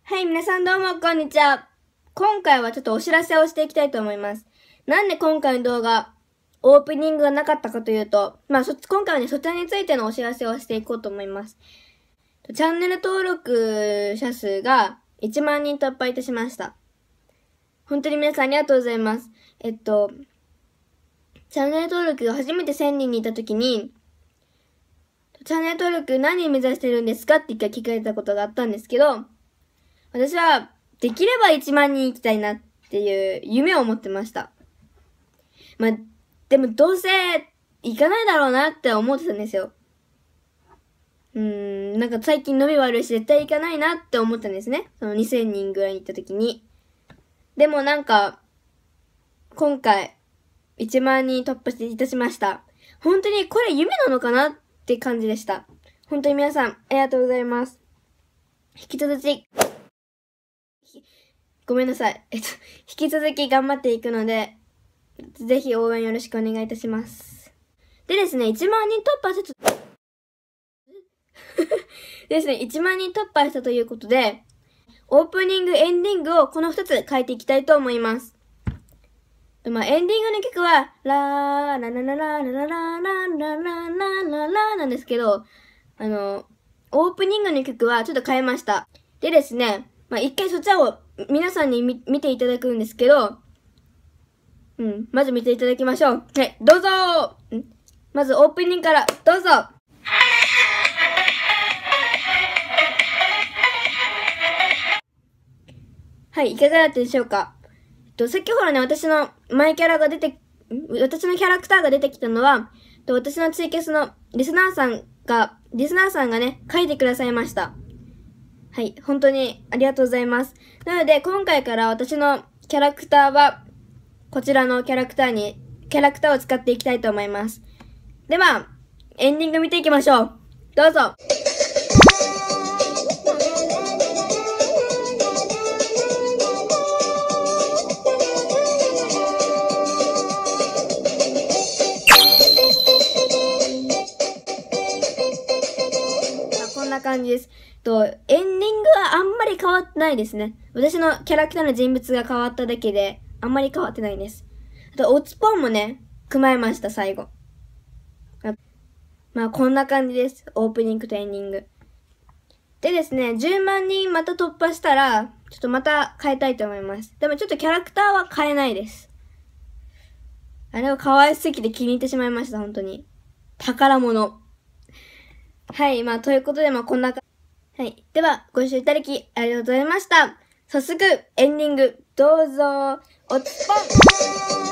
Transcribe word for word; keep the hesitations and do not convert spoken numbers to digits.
はい、皆さんどうも、こんにちは。今回はちょっとお知らせをしていきたいと思います。なんで今回の動画、オープニングがなかったかというと、まあ、そ、今回はね、そちらについてのお知らせをしていこうと思います。チャンネル登録者数がいちまんにん突破いたしました。本当に皆さんありがとうございます。えっと、チャンネル登録が初めてせんにんにいたときに、チャンネル登録何目指してるんですかって一回聞かれたことがあったんですけど、私は、できればいちまんにん行きたいなっていう夢を持ってました。まあ、でもどうせ行かないだろうなって思ってたんですよ。うーん、なんか最近伸び悪いし絶対行かないなって思ったんですね。そのにせんにんぐらいに行った時に。でもなんか、今回、いちまんにん突破していたしました。本当にこれ夢なのかなって感じでした。本当に皆さん、ありがとうございます。引き続き、ごめんなさい。えっと、引き続き頑張っていくので、ぜひ応援よろしくお願いいたします。でですね、いちまんにん突破したと、ですね、いちまんにん突破したということで、オープニング、エンディングをこのふたつ書いていきたいと思います。まあ、エンディングの曲は、ラー、ラララララララララララララなんですけど、あの、オープニングの曲はちょっと変えました。でですね、まあ、一回そちらを皆さんに見ていただくんですけど、うん、まず見ていただきましょう。はい、どうぞー。まずオープニングからどうぞ。はい、いかがだったでしょうか。えっと、さっきほらね、私のマイキャラが出て、私のキャラクターが出てきたのは、と私のツイキャスのリスナーさんが、リスナーさんがね、書いてくださいました。はい、本当にありがとうございます。なので、今回から私のキャラクターは、こちらのキャラクターに、キャラクターを使っていきたいと思います。では、エンディング見ていきましょう。どうぞ。こんな感じです。と、エンディングはあんまり変わってないですね。私のキャラクターの人物が変わっただけで、あんまり変わってないです。あと、オツポンもね、組まえました、最後。まあ、こんな感じです。オープニングとエンディング。でですね、じゅうまんにんまた突破したら、ちょっとまた変えたいと思います。でもちょっとキャラクターは変えないです。あれは可愛すぎて気に入ってしまいました、本当に。宝物。はい、まあ、ということで、まあ、こんな感じ。はい。では、ご視聴いただきありがとうございました。早速、エンディング、どうぞ。おつぽん。